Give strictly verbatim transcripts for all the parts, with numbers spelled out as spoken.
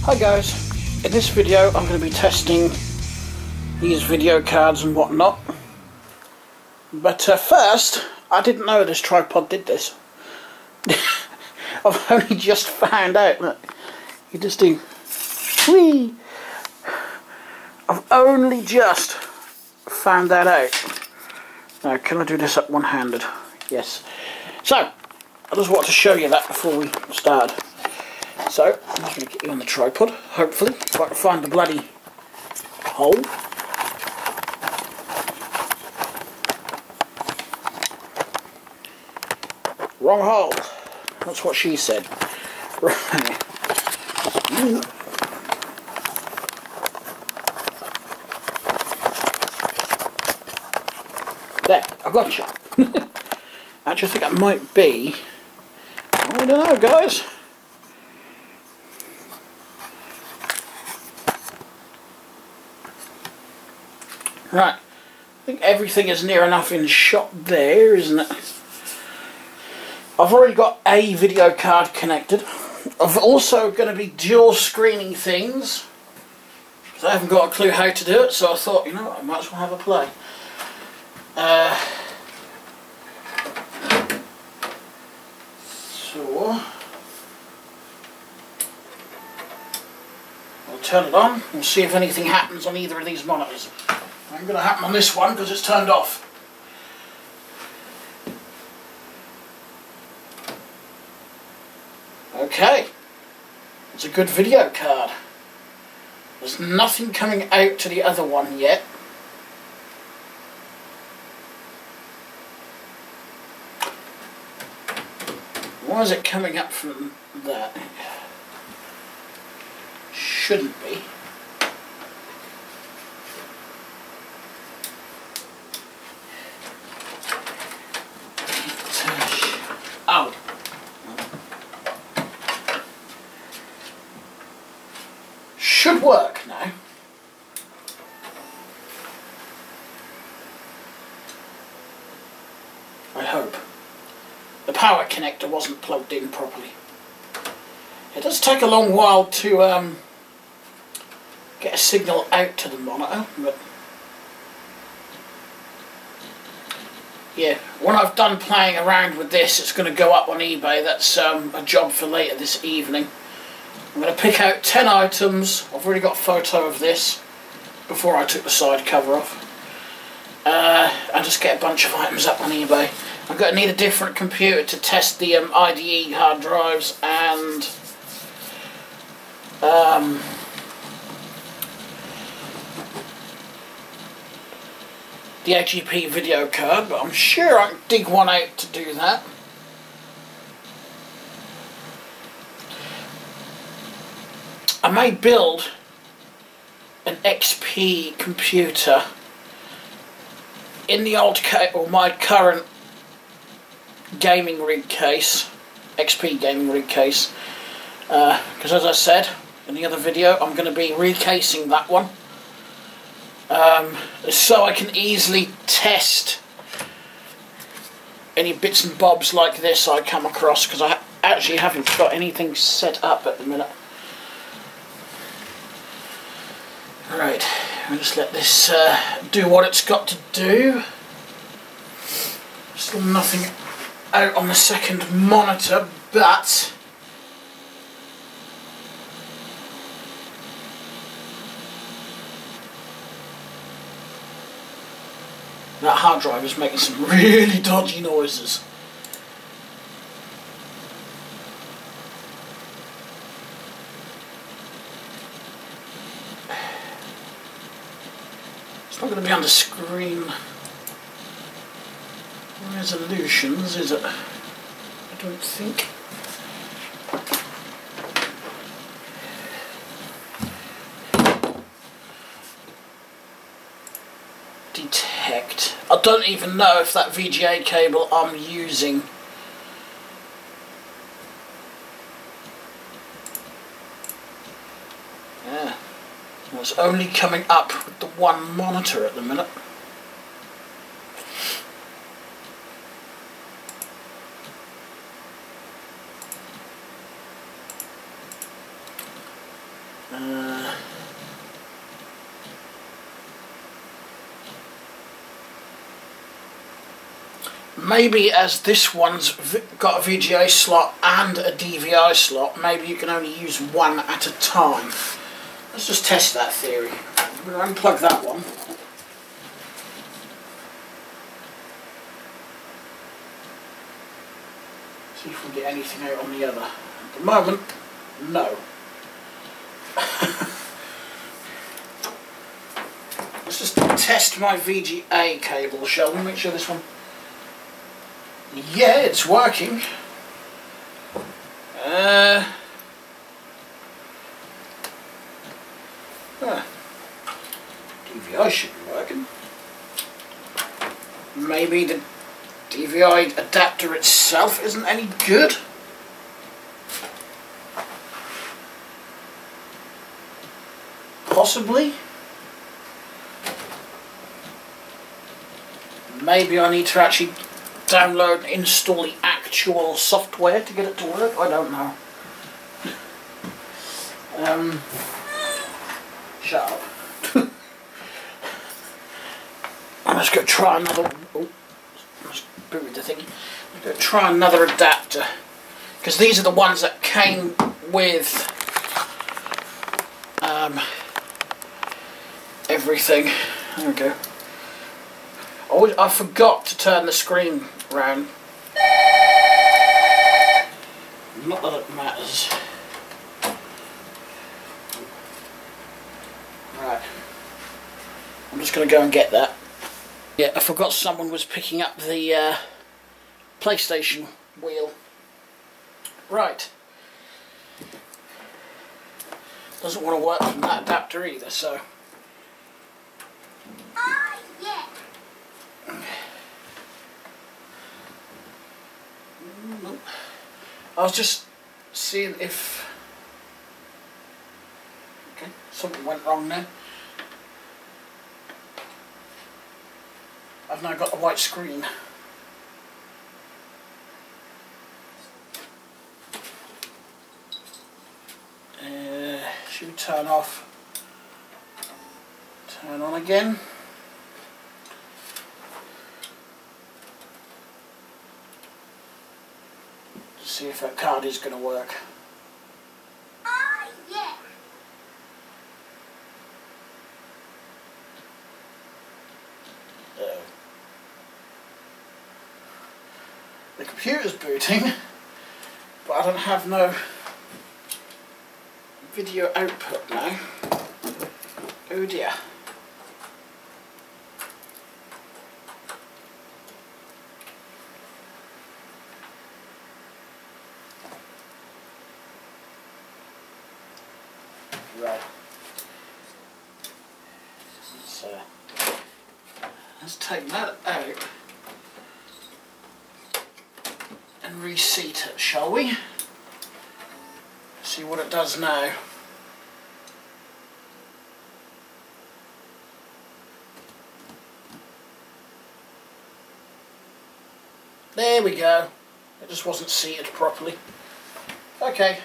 Hi guys, in this video I'm going to be testing these video cards and whatnot, but uh, first, I didn't know this tripod did this. I've only just found out. Look, you just do whee. I've only just found that out. Now can I do this up one-handed? Yes. So I just want to show you that before we start. So, I'm just going to get you on the tripod, hopefully, if I can find the bloody hole. Wrong hole. That's what she said. Right. There, I got you. Actually, I think that might be... I don't know, guys. Right, I think everything is near enough in shot there, isn't it? I've already got a video card connected. I've also going to be dual screening things. So I haven't got a clue how to do it, so I thought, you know what, I might as well have a play. Uh, so, I'll turn it on and see if anything happens on either of these monitors. Ain't going to happen on this one because it's turned off. Okay, it's a good video card. There's nothing coming out to the other one yet. Why is it coming up from that? Shouldn't be. Oh. Should work now. I hope. The power connector wasn't plugged in properly. It does take a long while to um, get a signal out to the monitor, but yeah, when I've done playing around with this, it's going to go up on eBay. That's um, a job for later this evening. I'm going to pick out ten items. I've already got a photo of this before I took the side cover off. Uh, and just get a bunch of items up on eBay. I'm going to need a different computer to test the um, I D E hard drives and um, the A G P video card, but I'm sure I can dig one out to do that. I may build an X P computer in the old case, or my current gaming rig case, X P gaming rig case, because uh, as I said in the other video, I'm going to be recasing that one. Um, so I can easily test any bits and bobs like this I come across, because I actually haven't got anything set up at the minute. Right, I'll just let this uh, do what it's got to do. Still nothing out on the second monitor, but that hard drive is making some really dodgy noises. It's not going to be under screen resolutions, is it? I don't think. Detect. I don't even know if that V G A cable I'm using yeah, it's only coming up with the one monitor at the minute. Uh, maybe as this one's got a V G A slot and a D V I slot, maybe you can only use one at a time. Let's just test that theory. I'm going to unplug that one. See if we get anything out on the other. At the moment, no. Let's just test my V G A cable, shall we? Make sure this one... Yeah, it's working. Uh... Huh. D V I should be working. Maybe the D V I adapter itself isn't any good. Possibly. Maybe I need to actually download and install the actual software to get it to work. I don't know. Um, shut up. I'm just going to try another. Oh, just booted the thingy. I'm going to try another adapter, because these are the ones that came with um, everything. There we go. Oh, I forgot to turn the screen round. Not that it matters. Right. I'm just going to go and get that. Yeah, I forgot someone was picking up the uh, PlayStation wheel. Right. Doesn't want to work from that adapter either, so... Ah, yeah. I was just seeing if... Okay, something went wrong there. I've now got the white screen. Uh, should we turn off? Turn on again. To see if that card is going to work. Ah, yeah. Uh, the computer's booting, but I don't have no video output now. Oh dear. Right. So let's take that out and reseat it, shall we? See what it does now. There we go. It just wasn't seated properly. Okay.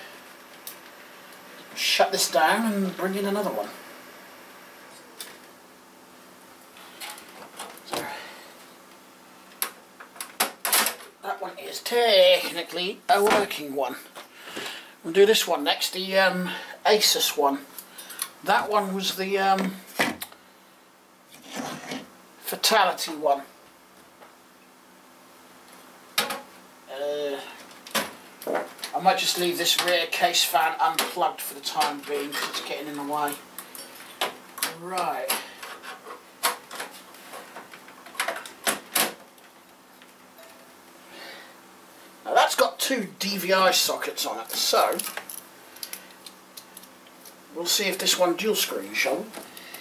Shut this down and bring in another one. So, that one is technically a working one. We'll do this one next, the um, Asus one. That one was the um, Fatality one. Uh, I might just leave this rear case fan unplugged for the time being because it's getting in the way. Right. Now that's got two D V I sockets on it, so we'll see if this one dual screen, shall we?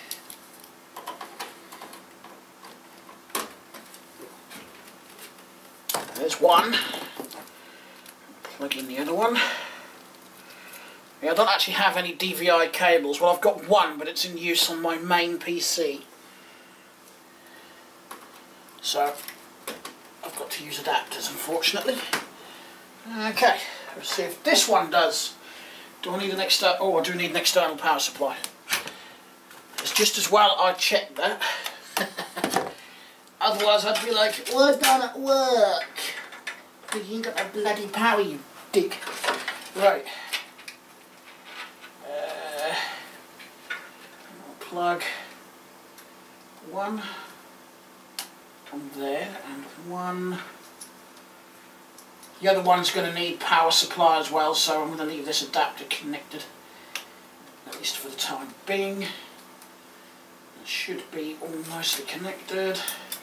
There's one. Plug in the other one. Yeah, I don't actually have any D V I cables. Well, I've got one, but it's in use on my main P C. So, I've got to use adapters, unfortunately. Okay, let's see if this one does Do I need an external? Oh, I do need an external power supply. It's just as well I checked that. Otherwise I'd be like, well done at work. You ain't got no bloody power, you dick. Right. Uh, I'll plug one on there and one. The other one's going to need power supply as well, so I'm going to leave this adapter connected, at least for the time being. It should be all nicely connected.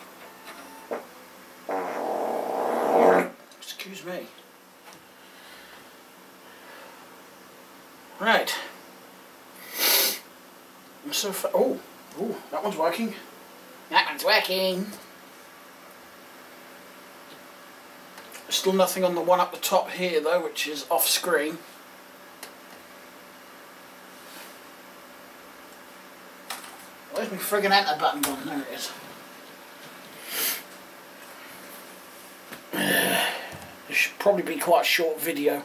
Excuse me. Right. So far, oh, oh, that one's working. That one's working. Still nothing on the one up the top here though, which is off screen. Where's my friggin' enter button gone? There it is. This should probably be quite a short video.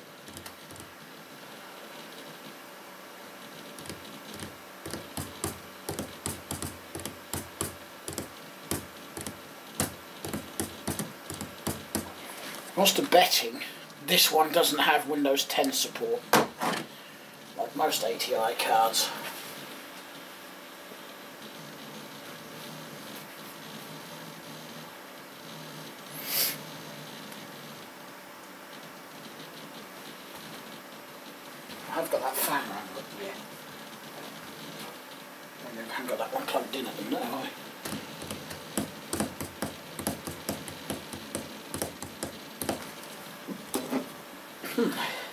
What's the betting? This one doesn't have Windows ten support, like most A T I cards. I've got that fan running, but yeah. I haven't got that one plugged in at the minute, have I? Hmm.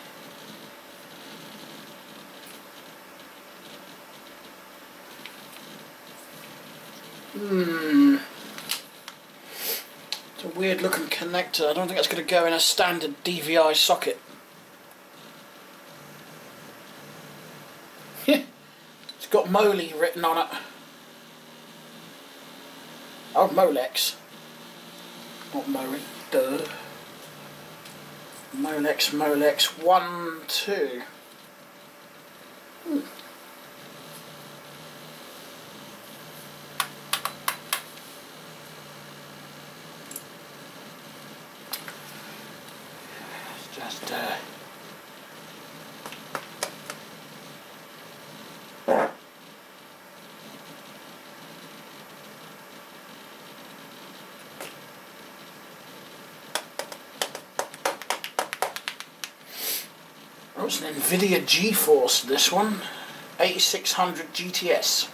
Hmm. It's a weird looking connector. I don't think it's going to go in a standard D V I socket. It's got Moly written on it. Oh, Molex. Not Moly. Duh. Molex, Molex, one, two. Hmm. It's just, uh... Oh, it's an NVIDIA GeForce, this one. eighty-six hundred G T S.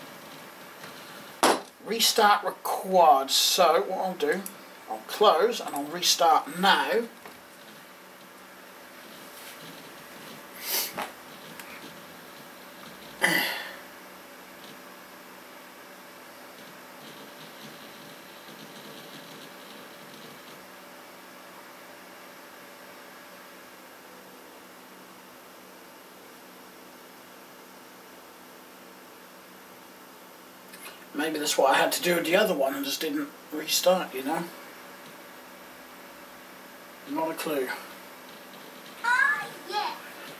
Restart required. So, what I'll do, I'll close and I'll restart now. Maybe that's what I had to do with the other one and just didn't restart, you know? Not a clue. Ah, yeah.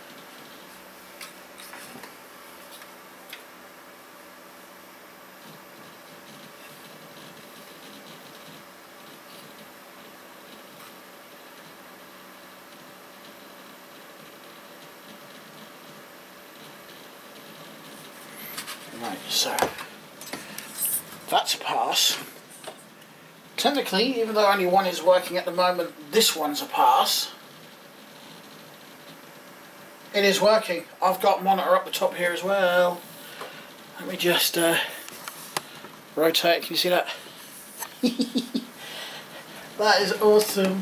Right, so that's a pass. Technically, even though only one is working at the moment, this one's a pass. It is working. I've got monitor up the top here as well. Let me just uh, rotate. Can you see that? That is awesome.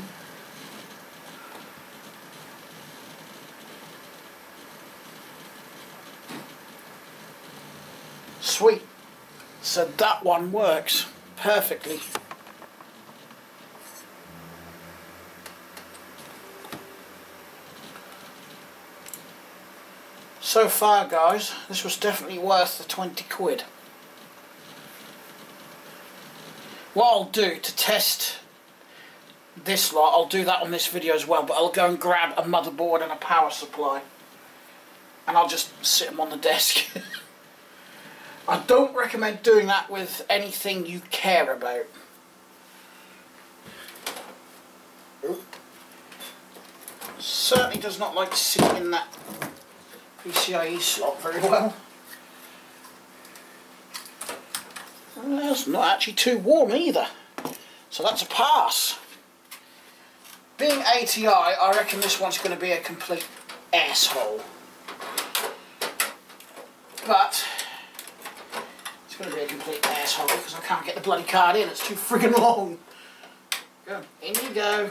Sweet. So that one works perfectly. So far, guys, this was definitely worth the twenty quid. What I'll do to test this lot, I'll do that on this video as well, but I'll go and grab a motherboard and a power supply and I'll just sit them on the desk. I don't recommend doing that with anything you care about. Ooh. Certainly does not like sitting in that P C I E slot very well. Well, it's not actually too warm either, so that's a pass. Being A T I, I reckon this one's going to be a complete asshole. But it's going to be a complete asshole because I can't get the bloody card in. It's too friggin' long. Go. In you go.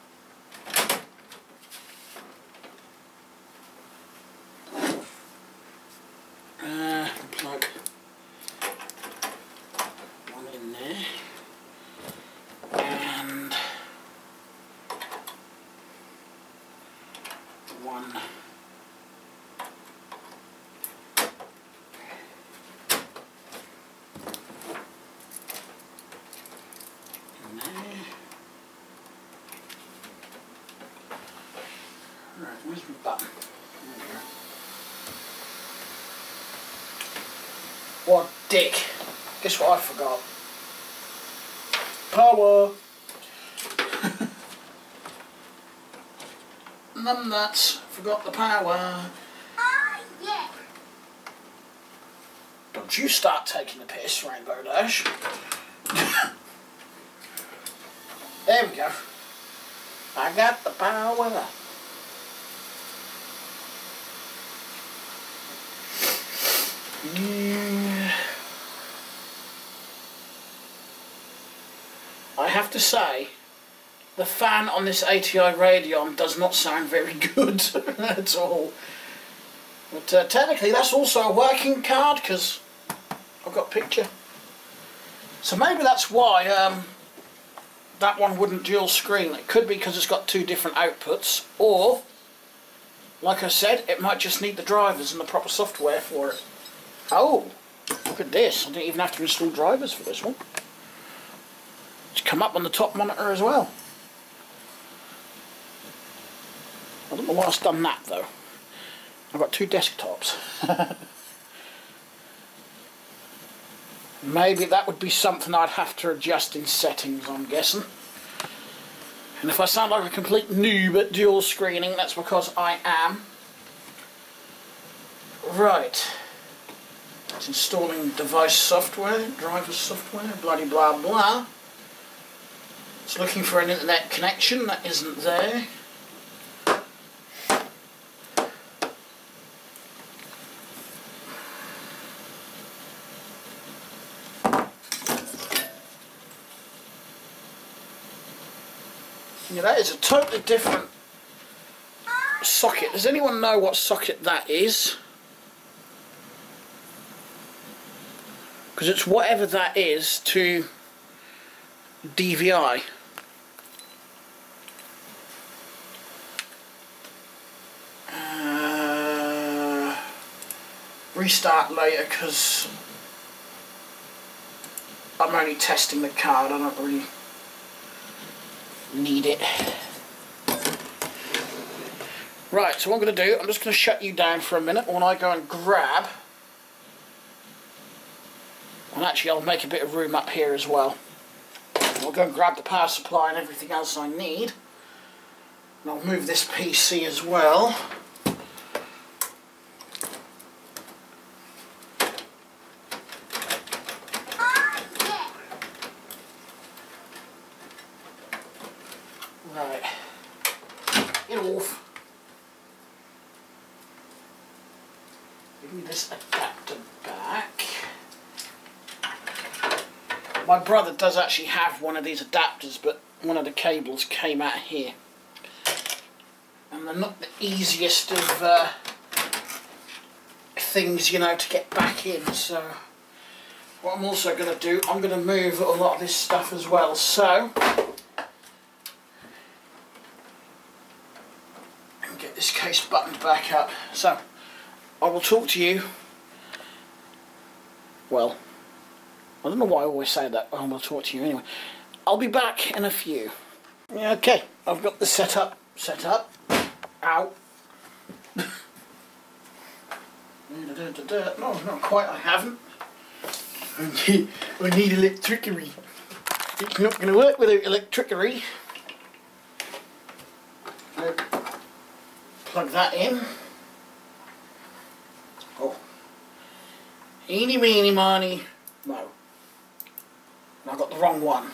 Uh, plug one in there. And one in there. Right, where's my button? There we go. What dick. Guess what I forgot? Power. Num nuts. Forgot the power. Ah, yeah. Don't you start taking the piss, Rainbow Dash. There we go. I got the power. Yeah. I have to say, the fan on this A T I Radeon does not sound very good at all. But uh, technically that's also a working card because I've got a picture. So maybe that's why um, that one wouldn't dual screen. It could be because it's got two different outputs, or, like I said, it might just need the drivers and the proper software for it. Oh, look at this. I didn't even have to install drivers for this one. It's come up on the top monitor as well. I don't know why I've done that though. I've got two desktops. Maybe that would be something I'd have to adjust in settings, I'm guessing. And if I sound like a complete noob at dual screening, that's because I am. Right. It's installing device software, driver software, bloody blah blah. It's looking for an internet connection that isn't there. Yeah, that is a totally different socket. Does anyone know what socket that is? Because it's whatever that is to D V I. Uh, restart later because I'm only testing the card. I don't really need it. Right, so what I'm going to do, I'm just going to shut you down for a minute when I go and grab. And actually I'll make a bit of room up here as well. I'll go and grab the power supply and everything else I need. And I'll move this P C as well. Ah, yeah. Right. Get off. Give me this adapter back. My brother does actually have one of these adapters, but one of the cables came out here. And they're not the easiest of uh, things, you know, to get back in. So what I'm also going to do, I'm going to move a lot of this stuff as well. So, and get this case buttoned back up. So, I will talk to you, well, I don't know why I always say that, I will talk to you anyway. I'll be back in a few. Yeah, okay, I've got the setup set up. Ow. No, not quite, I haven't. I need electricity. It's not going to work without electricity. Plug that in. Oh. Eeny, meeny, miny. No. I got the wrong one.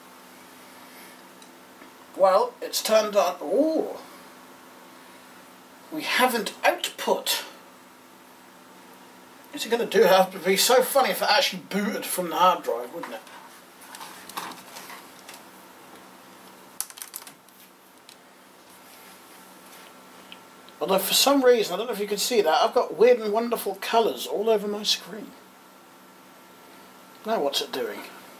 Well, it's turned on. Oh. We haven't output. Is it going to do have to be so funny if it actually booted from the hard drive, wouldn't it? Although for some reason, I don't know if you can see that, I've got weird and wonderful colours all over my screen. Now what's it doing?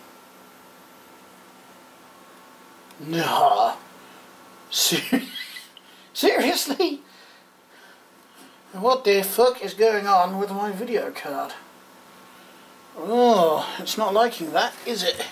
Nah. Ser Seriously? What the fuck is going on with my video card? Oh, it's not liking that, is it?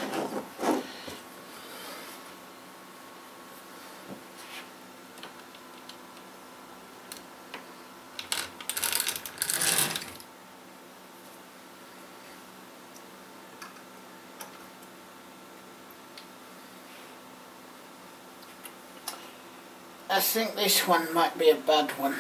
I think this one might be a bad one.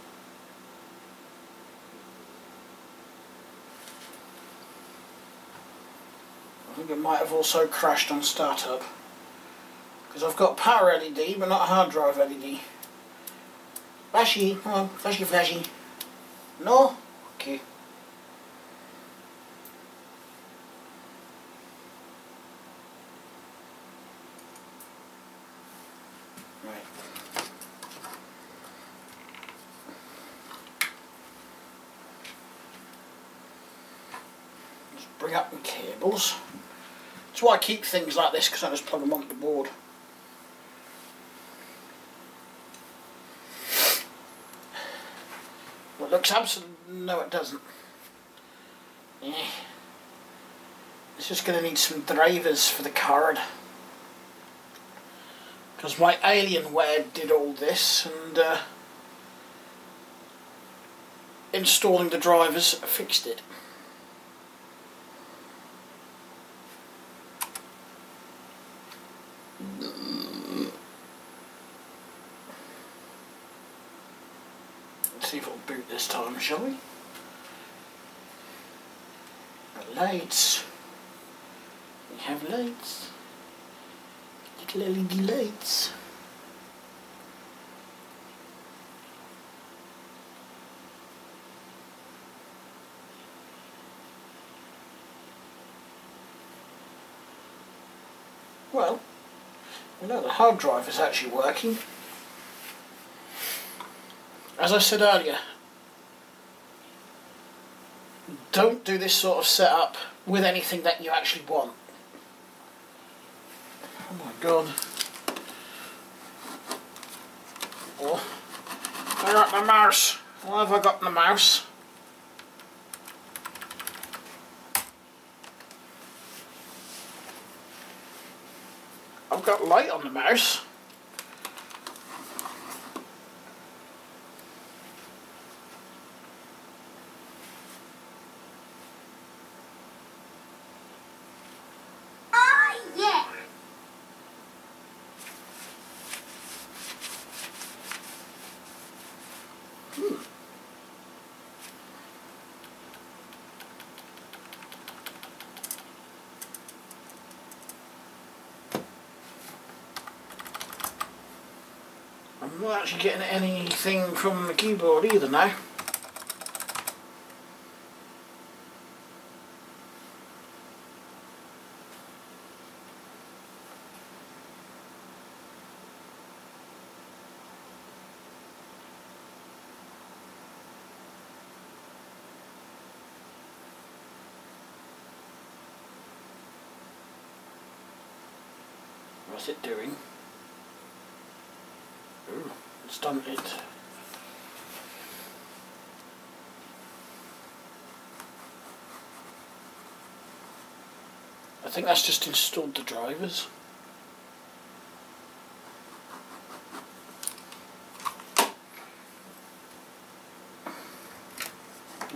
I think it might have also crashed on startup. Because I've got power L E D but not a hard drive L E D. Flashy, come on, flashy flashy. No? Okay. Right. Let's bring up my cables. That's why I keep things like this, because I just plug them onto the board. Well, it looks absolutely... no it doesn't. Yeah. It's just going to need some drivers for the card. Because my Alienware did all this, and uh, installing the drivers fixed it. Let's see if it'll boot this time, shall we? Lights. We have lights. Little L E D lights. Well, we know the hard drive is actually working. As I said earlier, don't do this sort of setup with anything that you actually want. Oh my god. Oh, I got the mouse. Why have I got the mouse? I've got light on the mouse. Oh, yeah. Hmm. I'm not actually getting anything from the keyboard either now. What's it doing? Ooh, it's done it. I think that's just installed the drivers.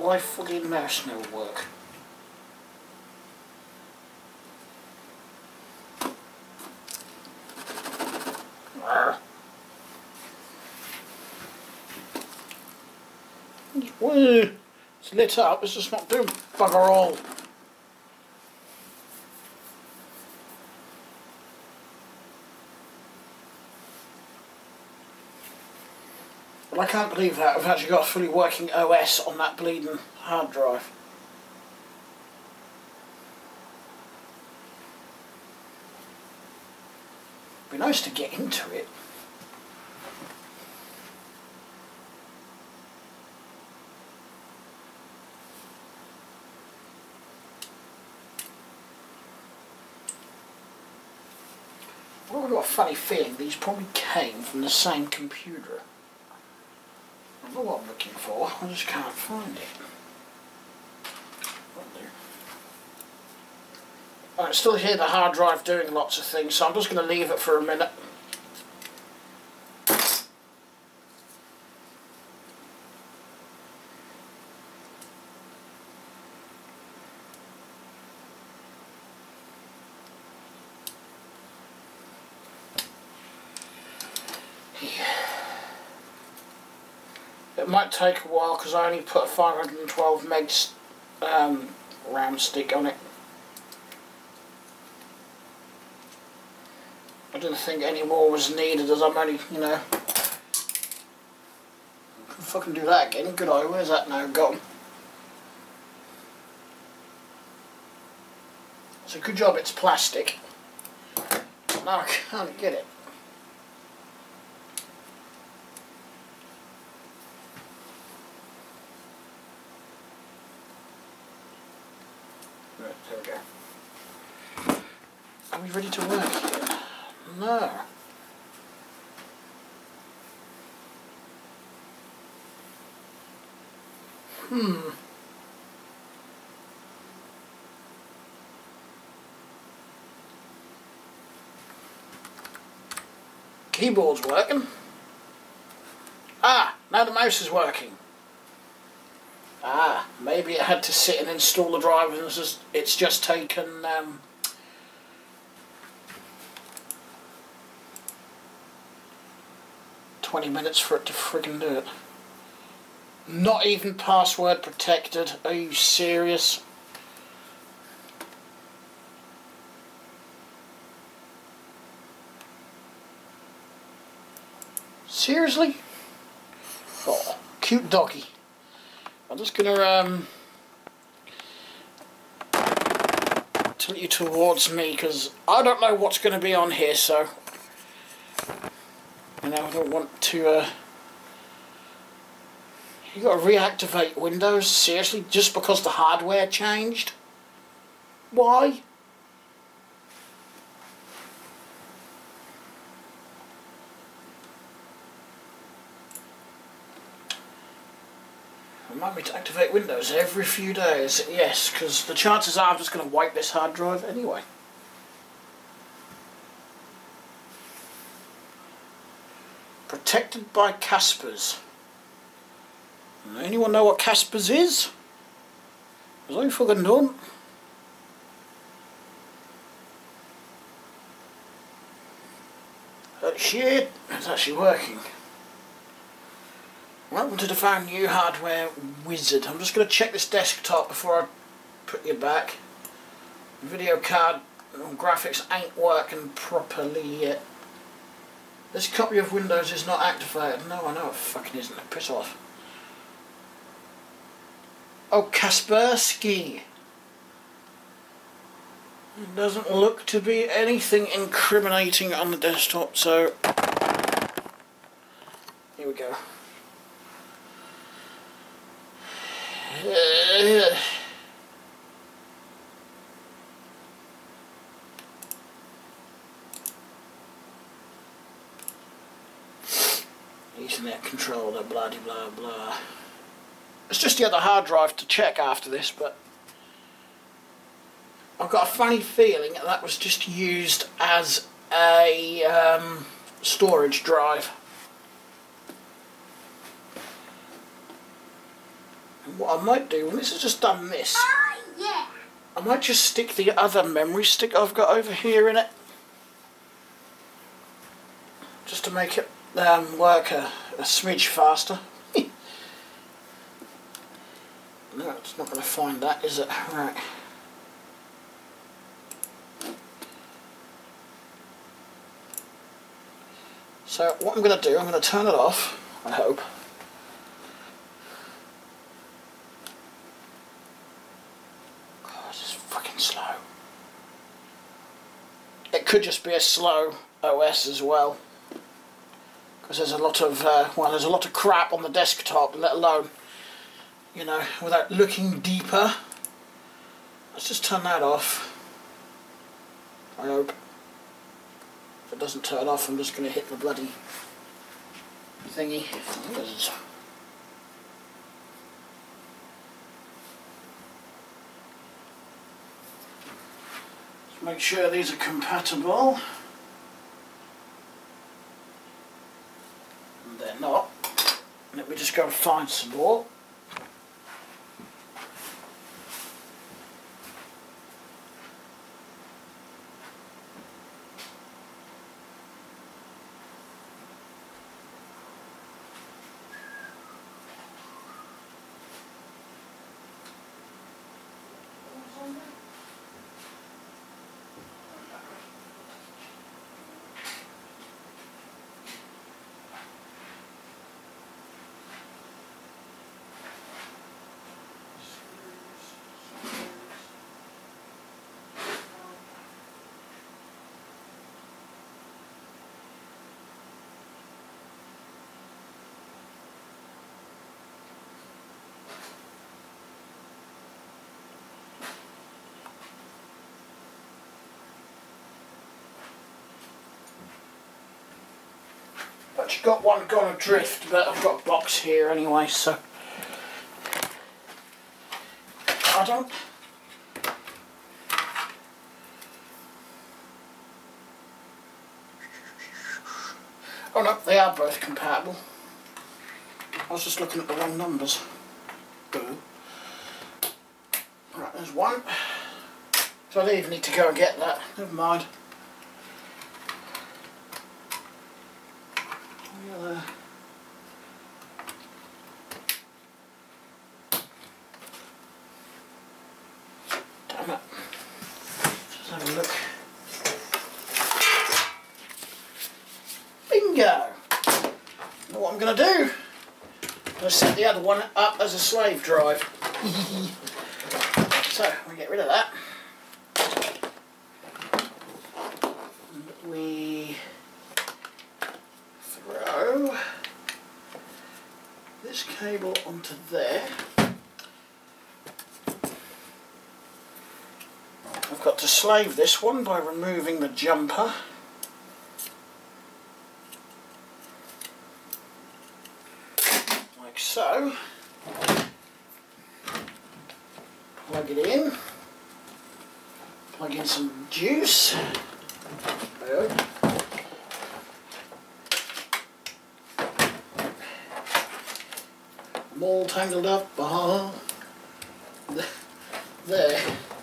my fucking mouse never work? Well, it's lit up, it's just not doing bugger all. But I can't believe that I've actually got a fully working O S on that bleeding hard drive. It'd be nice to get into it. Well, I've got a funny feeling these probably came from the same computer. I don't know what I'm looking for, I just can't find it. I can still hear the hard drive doing lots of things, so I'm just going to leave it for a minute. It might take a while because I only put a five hundred twelve megs um, RAM stick on it. I didn't think any more was needed as I'm only, you know... I can fucking do that again, good eye, where's that now gone? It's a good job it's plastic. Now I can't get it. Right, there we go. Are we ready to work here? No. Hmm. Keyboard's working. Ah, now the mouse is working. Ah, maybe it had to sit and install the driver and it's just, it's just taken um, twenty minutes for it to friggin' do it. Not even password protected. Are you serious? Seriously? Oh, cute doggy. I'm just gonna um tilt you towards me because I don't know what's gonna be on here, so and I don't want to uh you gotta reactivate Windows, seriously, just because the hardware changed? Why? Remind me to activate Windows every few days. Yes, because the chances are I'm just going to wipe this hard drive anyway. Protected by Caspers. Anyone know what Caspers is? Because I fucking don't. That shit, it's actually working. Welcome to the Found New Hardware Wizard. I'm just going to check this desktop before I put you back. Video card and graphics ain't working properly yet. This copy of Windows is not activated. No, I know it fucking isn't. Piss off. Oh, Kaspersky. It doesn't look to be anything incriminating on the desktop, so here we go. Uh, Ethernet controller, blah de blah blah. It's just the other hard drive to check after this, but I've got a funny feeling that, that was just used as a um, storage drive. what I might do, when this has just done this, Oh, yeah. I might just stick the other memory stick I've got over here in it. Just to make it um, work a, a smidge faster. No, it's not going to find that, is it? Right. So what I'm going to do, I'm going to turn it off, I hope. God, this is fucking slow. It could just be a slow O S as well. Because there's a lot of, uh, well, there's a lot of crap on the desktop, let alone, you know, without looking deeper. Let's just turn that off. I hope. If it doesn't turn off, I'm just going to hit the bloody thingy. Let's make sure these are compatible. And they're not. Let me just go and find some more. But you've got one gone adrift, but I've got a box here anyway, so I don't. Oh no, they are both compatible. I was just looking at the wrong numbers. Boo. Right, there's one. So I don't even need to go and get that. Never mind. Uh, damn it. Let's have a look. Bingo! Know what I'm going to do? I'm going to set the other one up as a slave drive. So, we get rid of that. And we throw this cable onto there. I've got to slave this one by removing the jumper. Like so. Plug it in. Plug in some juice. There. I'm all tangled up. Uh -huh. There.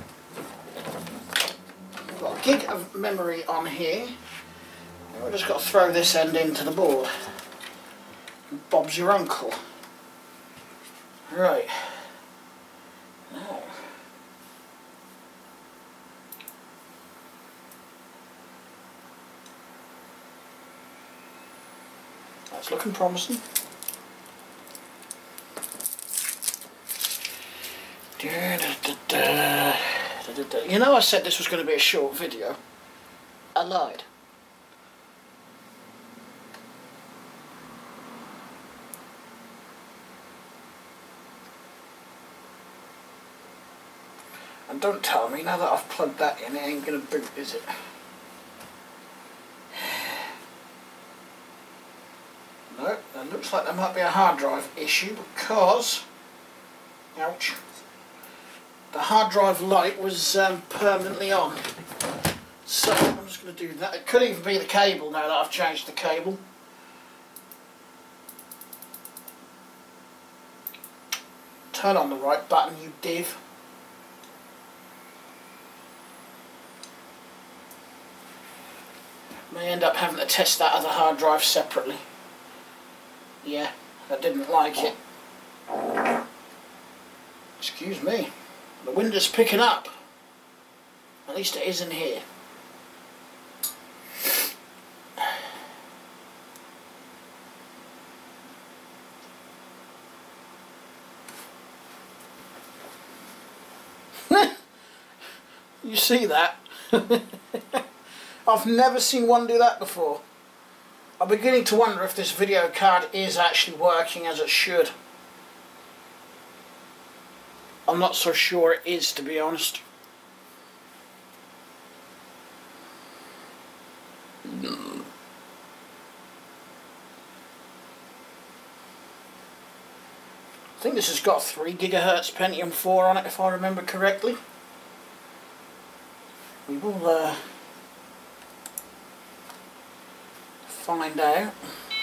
I've got a gig of memory on here. I've just got to throw this end into the board. Bob's your uncle. Right. Now. That's looking promising. You know, I said this was going to be a short video. I lied. And don't tell me now that I've plugged that in, it ain't going to boot, is it? No, it looks like there might be a hard drive issue because, ouch, the hard drive light was um, permanently on. So I'm just going to do that. It could even be the cable now that I've changed the cable. Turn on the right button, you div. May end up having to test that other hard drive separately. Yeah, I didn't like it. Excuse me. The wind is picking up. At least it is in here. You see that? I've never seen one do that before. I'm beginning to wonder if this video card is actually working as it should. I'm not so sure it is, to be honest. I think this has got three gigahertz Pentium four on it, if I remember correctly. We will uh, find out.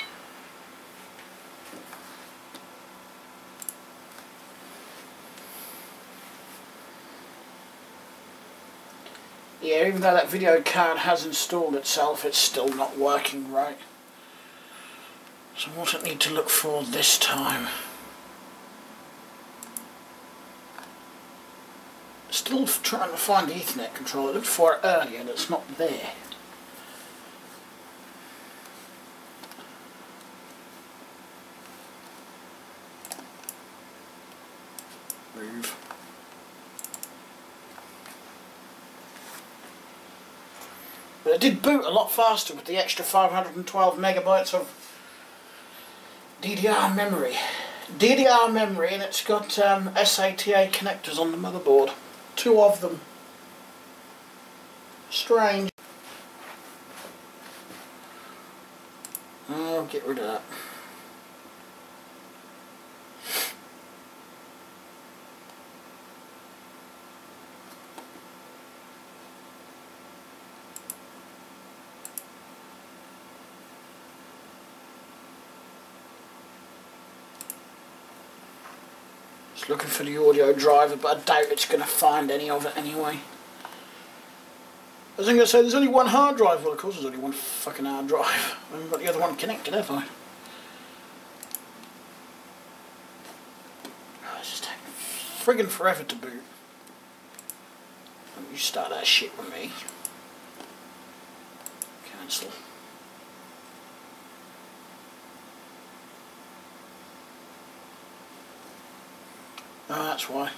Yeah, even though that video card has installed itself, it's still not working right. So what does it need to look for this time? Still trying to find the Ethernet controller. I looked for it earlier and it's not there. Move. But it did boot a lot faster with the extra five hundred twelve megabytes of D D R memory. D D R memory, and it's got um, S A T A connectors on the motherboard. Two of them. Strange. I'll get rid of that. Just looking for the audio driver, but I doubt it's going to find any of it anyway. I was going to say there's only one hard drive. Well, of course there's only one fucking hard drive. I haven't got the other one connected, have I? Oh, it's just taking friggin' forever to boot. Don't you start that shit with me. Cancel. Oh, that's why.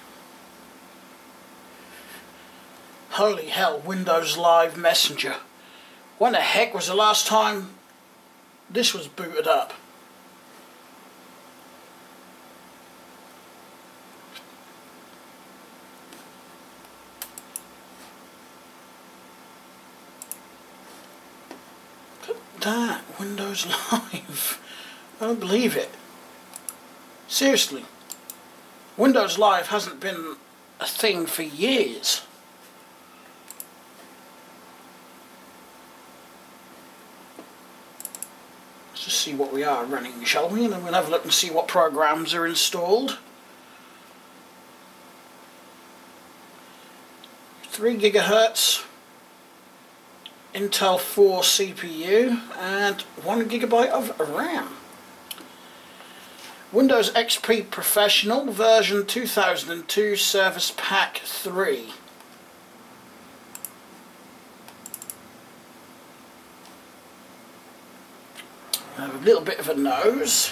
Holy hell, Windows Live Messenger. When the heck was the last time this was booted up? Look at that, Windows Live. I don't believe it. Seriously. Windows Live hasn't been a thing for years. Let's just see what we are running, shall we? And then we'll have a look and see what programs are installed. three gigahertz Intel four C P U and one gigabyte of RAM. Windows X P Professional version two thousand two Service Pack three. Have a little bit of a nose.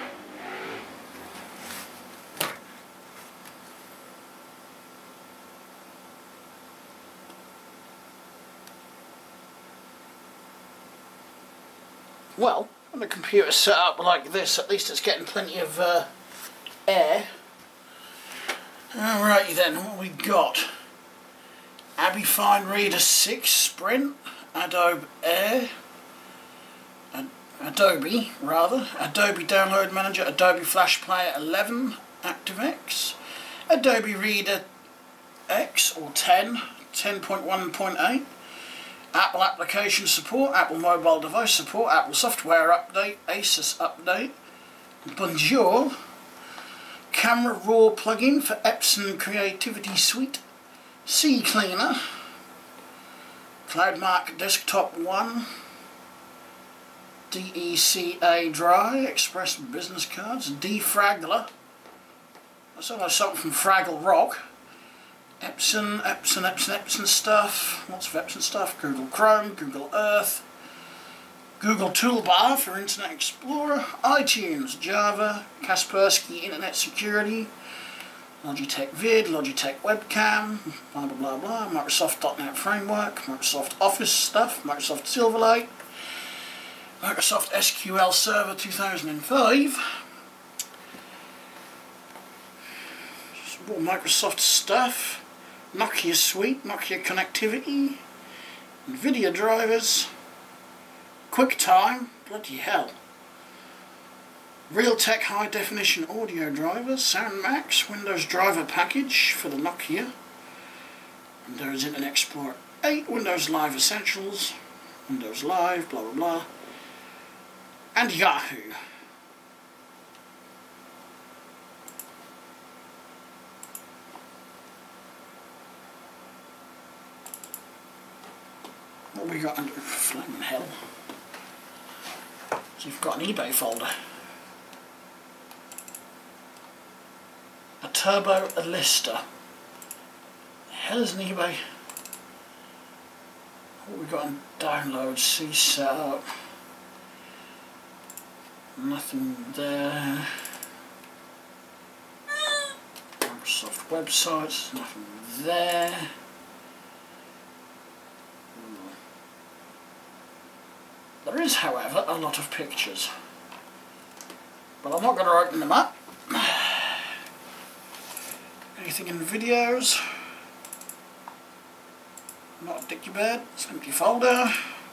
Well, when the computer's set up like this, at least it's getting plenty of uh, air. Alrighty then, what we got? Abby Fine Reader six Sprint, Adobe Air, Ad Adobe rather, Adobe Download Manager, Adobe Flash Player eleven, ActiveX, Adobe Reader X or ten, ten point one point eight, Apple Application Support, Apple Mobile Device Support, Apple Software Update, Asus Update, Bonjour, Camera Raw plugin for Epson Creativity Suite. C Cleaner. CloudMark Desktop one. D E C A Dry, Express Business Cards. Defraggler. That's almost something from Fraggle Rock. Epson, Epson, Epson, Epson stuff. Lots of Epson stuff. Google Chrome, Google Earth. Google Toolbar for Internet Explorer. iTunes, Java, Kaspersky Internet Security. Logitech Vid, Logitech Webcam, blah blah blah blah. Microsoft dot net Framework, Microsoft Office stuff, Microsoft Silverlight. Microsoft S Q L Server two thousand five. Some more Microsoft stuff. Nokia Suite, Nokia Connectivity. NVIDIA drivers. QuickTime, bloody hell. Realtek High Definition Audio drivers. SoundMax, Windows Driver Package for the Nokia. Windows Internet Explorer eight, Windows Live Essentials. Windows Live, blah blah blah. And Yahoo. What we got under flaming hell? So you've got an eBay folder. A Turbo Alista. The hell is an eBay? What we got in download? C setup. Nothing there. Microsoft websites, nothing there. There is, however, a lot of pictures. But I'm not going to open them up. Anything in videos? Not a dicky bird, it's an empty folder.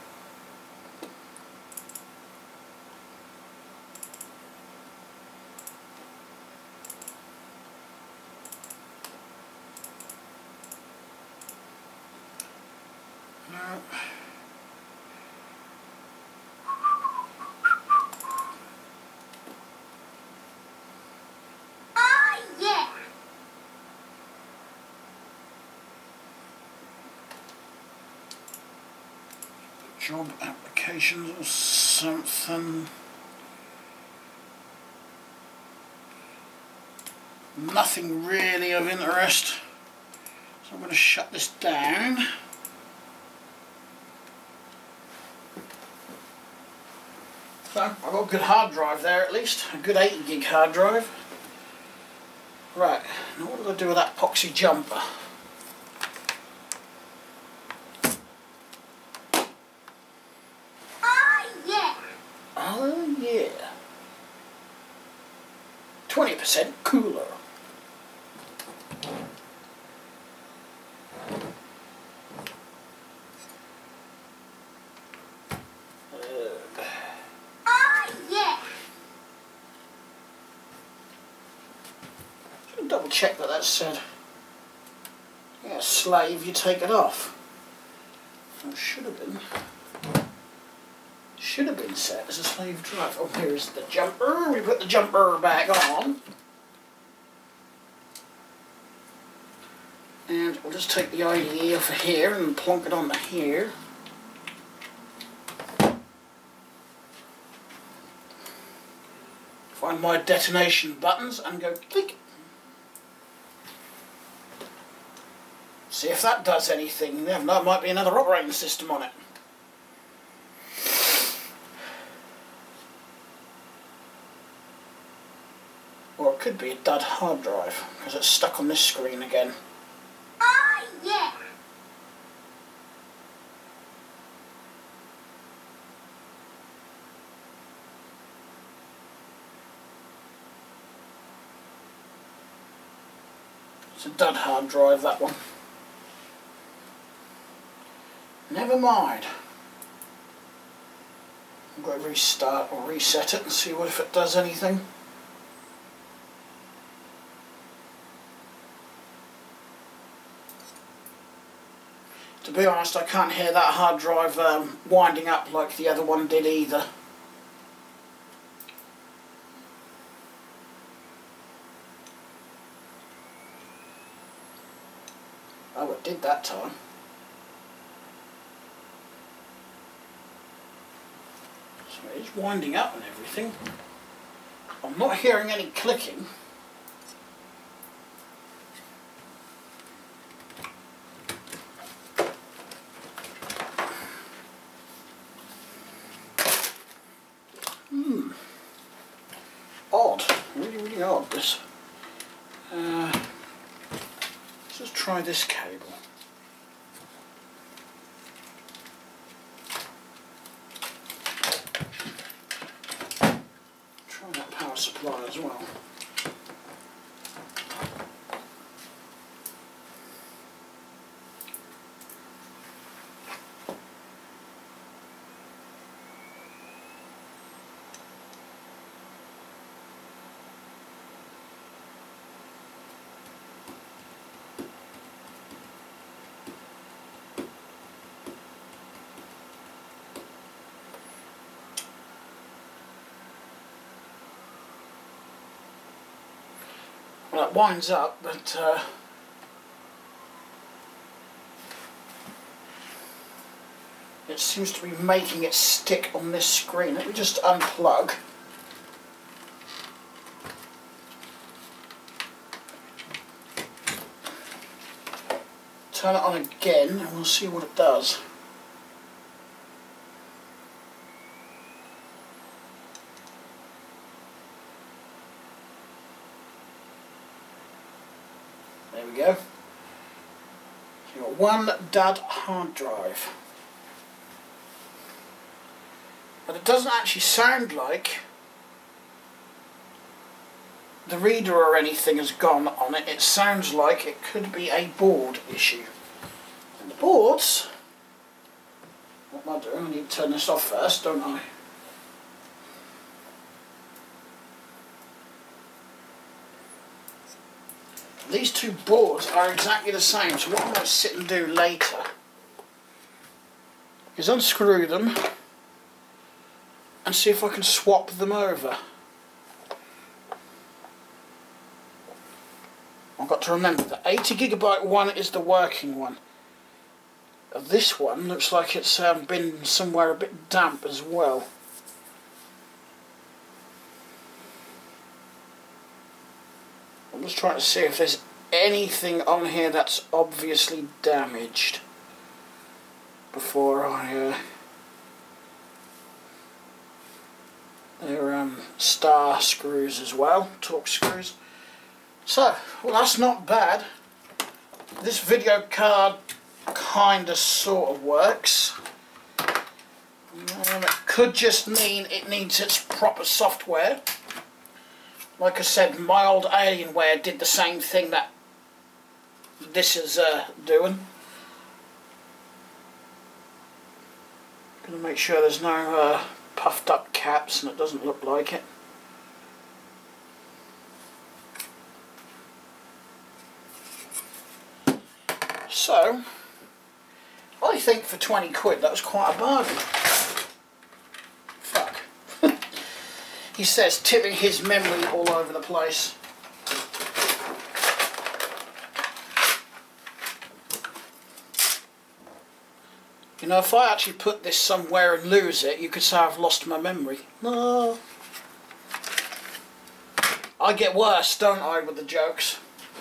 No. Oh, yeah. Job applications or something. Nothing really of interest. So I'm going to shut this down. So I've got a good hard drive there at least. A good eighty gig hard drive. Right, now what do I do with that epoxy jumper? Oh, yeah. Oh yeah. twenty percent cooler. Oh, yeah. Should double check that that said, yeah, slave, you take it off. It should have been. Should have been set as a slave drive. Oh, here's the jumper. We put the jumper back on. And we'll just take the I D E off of here and plonk it onto here. Find my detonation buttons and go click. See if that does anything. You never know, there might be another operating system on it. Or it could be a dud hard drive, because it's stuck on this screen again. Oh, yeah. It's a dud hard drive, that one. Never mind. I'm going to restart or reset it and see what if it does anything. To be honest, I can't hear that hard drive um, winding up like the other one did either. Oh, it did that time. So it's winding up and everything. I'm not hearing any clicking. Hmm. Odd. Really, really odd, this. Uh, let's just try this cable. Try that power supply as well. Well, it winds up, but uh, it seems to be making it stick on this screen. Let me just unplug. Turn it on again and we'll see what it does. There we go. So you've got one D A D hard drive. But it doesn't actually sound like the reader or anything has gone on it. It sounds like it could be a board issue. And the boards, what am I doing? I need to turn this off first, don't I? These two boards are exactly the same, so what I might sit and do later is unscrew them and see if I can swap them over. I've got to remember the eighty gigabyte one is the working one. This one looks like it's um, been somewhere a bit damp as well. I'm just trying to see if there's anything on here that's obviously damaged before I uh, they're um, star screws as well, Torx screws. So, well, that's not bad. This video card kinda sort of works. Um, it could just mean it needs its proper software. Like I said, my old Alienware did the same thing that this is uh, doing. Gonna make sure there's no uh, puffed up caps and it doesn't look like it. So, I think for twenty quid that was quite a bargain. Fuck. He says tipping his memory all over the place. You know, if I actually put this somewhere and lose it, you could say I've lost my memory. No. I get worse, don't I, with the jokes?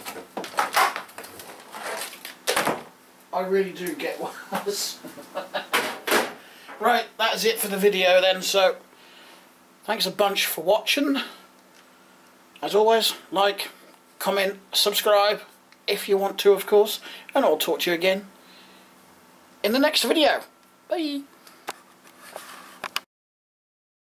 I really do get worse. Right, that is it for the video then, so thanks a bunch for watching. As always, like, comment, subscribe, if you want to, of course, and I'll talk to you again in the next video. Bye!